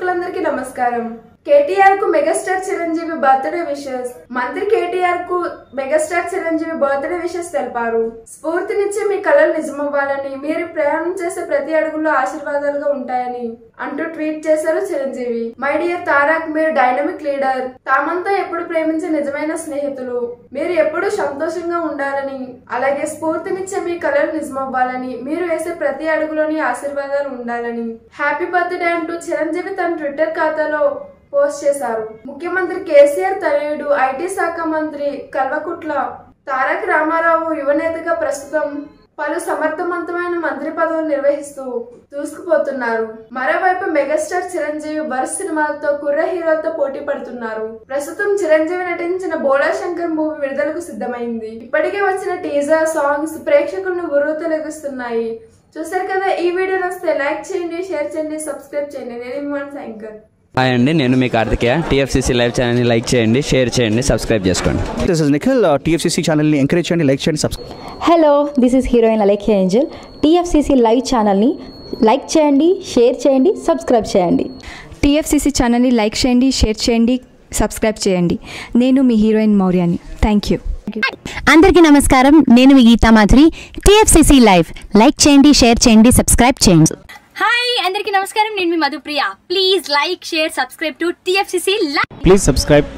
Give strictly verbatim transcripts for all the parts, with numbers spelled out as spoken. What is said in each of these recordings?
ప్రేక్షకులందరికీ నమస్కారం। కేటీఆర్ కు మెగాస్టార్ చిరంజీవి బర్త్డే విషెస్। మంత్రి కేటీఆర్ కు మెగాస్టార్ చిరంజీవి బర్త్డే విషెస్ తెలిపారు। స్ఫూర్తినిచ్చే మీ కలలు నిజమవ్వాలని, మీరు ప్రయాణం చేసే ప్రతి అడుగులో ఆశీర్వాదాలుగా ఉంటాయని అంటూ ట్వీట్ చేశారు చిరంజీవి। మై డియర్ తారక్, మీరు డైనమిక్ లీడర్, తామంతా ఎప్పుడు ప్రేమించే నిజమైన స్నేహితులు, మీరు ఎప్పుడు సంతోషంగా ఉండాలని, అలాగే స్ఫూర్తినిచ్చే మీ కలలు నిజమవ్వాలని, మీరు వేసే ప్రతి అడుగులోని ఆశీర్వాదాలు ఉండాలని హ్యాపీ బర్త్డే అంటూ చిరంజీవి తన ట్విట్టర్ ఖాతాలో పోస్ట్ చేశారు। ముఖ్యమంత్రి కేసీఆర్ తనయుడు ఐటీ శాఖ మంత్రి కల్వకుట్ల తారక రామారావు యువనేతగా ప్రస్తుతం పలు సమర్థవంతమైన మంత్రి పదవులు నిర్వహిస్తూ దూసుకుపోతున్నారు। మరోవైపు మెగాస్టార్ చిరంజీవి వరుస సినిమాలతో కుర్ర హీరోలతో పోటీ పడుతున్నారు। ప్రస్తుతం చిరంజీవి నటించిన బోలా శంకర్ మూవీ విడుదలకు సిద్ధమైంది। ఇప్పటికే వచ్చిన టీజర్ సాంగ్స్ ప్రేక్షకులను ఉర్రూతలెగుస్తున్నాయి। చూసారు కదా, ఈ వీడియో నచ్చితే లైక్ చేయండి, షేర్ చేయండి, సబ్స్క్రైబ్ చేయండి। నేను ఇమ్మాన్ శంకర్। హాయ్ అండి, నేను మీ కార్తికేయ। టీఎఫ్సీసీ లైవ్ ఛానల్ని లైక్ చేయండి, షేర్ చేయండి, సబ్స్క్రైబ్ చేసుకోండి। This is Nikhil. టీఎఫ్సీసీ ఛానల్ని ఎంకరేజ్ చేయండి, లైక్ చేయండి, subscribe. Hello, this is heroine Alekhya Angel. TFCC live ఛానల్ని లైక్ చేయండి, షేర్ చేయండి, సబ్స్క్రైబ్ చేయండి। టీఎఫ్సీసీ ఛానల్ని లైక్ చేయండి, షేర్ చేయండి, సబ్స్క్రైబ్ చేయండి। నేను మీ హీరోయిన్ మౌర్యాని। Thank you. అందరికీ నమస్కారం, నేను మీ Geetha Madhuri. TFCC live like చేయండి, షేర్ చేయండి, సబ్స్క్రైబ్ చేయండి। హాయ్ అందరికీ నమస్కారం, నేను మీ Madhupriya. Please like share subscribe to TFCC live. Please subscribe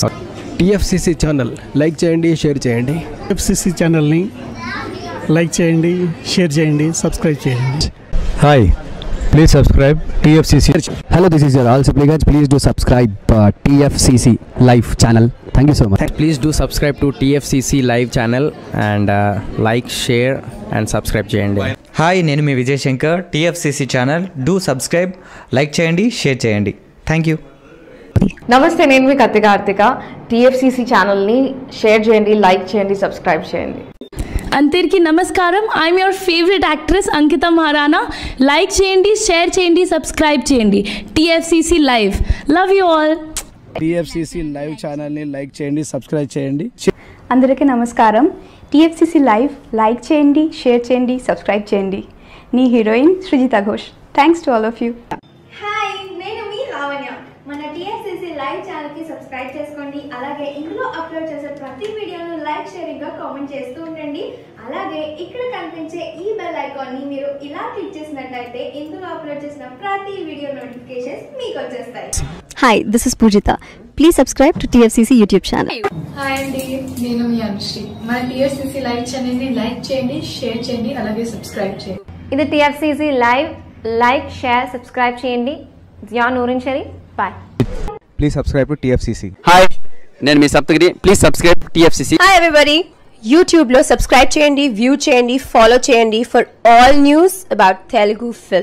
TFCC channel like చేయండి, షేర్ చేయండి। టీఎఫ్సీసీ ఛానల్ని లైక్ చేయండి, షేర్ చేయండి, సబ్స్క్రైబ్ చేయండి। Hi, please subscribe TFCC. Hello, this is your all Sipligunj. Please do subscribe TFCC live channel. Thank you so much. Please do subscribe to TFCC live channel and like share and subscribe చేయండి। Hi, నేను మీ Vijay Shankar. TFCC channel do subscribe, like చేయండి, share చేయండి। Thank you. నమస్తే, నేను మీ Kathi Karthika. TFCC ఛానల్ని share చేయండి, లైక్ చేయండి, సబ్స్క్రైబ్ చేయండి। అందరికీ నమస్కారం, I'm your favourite actress Ankita Maharana. Like చేయండి, షేర్ చేయండి, సబ్స్క్రైబ్ చేయండి। TFCC live, love you all. TFCC live ఛానల్ని లైక్ చేయండి, సబ్స్క్రైబ్ చేయండి। అందరికీ నమస్కారం, టీఎఫ్సీసీ లైవ్ లైక్ చేయండి, షేర్ చేయండి, సబ్స్క్రైబ్ చేయండి। నీ heroine Srijita Ghosh. Thanks to all of you. Hi, నేను మీ లావణ్య। మన టీఎఫ్సీసీ లైవ్ ఛానల్కి సబ్స్క్రైబ్ చేసుకోండి, అలాగే ఇందులో అప్లోడ్ చేసే ప్రతి వీడియోను లైక్ షేరింగ్గా కామెంట్ చేస్తూ ఉండండి। అలాగే ఇక్కడ కనిపించే ఈ బెల్ ఐకాన్ని మీరు ఇలా క్లిక్ చేసినట్లయితే ఇందులో అప్లోడ్ చేసిన ప్రతి వీడియో నోటిఫికేషన్స్ మీకు వచ్చేస్తాయి। Hi, this is Poojitha. Please subscribe to TFCC YouTube channel. Hi అండి, నేను మీ అనుశ్రీ। మన టీఎఫ్సీసీ లైవ్ ఛానల్ని లైక్ చేయండి, షేర్ చేయండి, అలాగే సబ్స్క్రైబ్ చేయండి। ఇది TFCC live like share subscribe చేయండి। Zia Noorin Shari, bye. Please subscribe to TFCC. Hi, నేను మీ Saptagiri. Please subscribe TFCC. Hi everybody, యూట్యూబ్లో సబ్స్క్రైబ్ చేయండి, వ్యూ చేయండి, ఫాలో చేయండి for all news about Telugu film.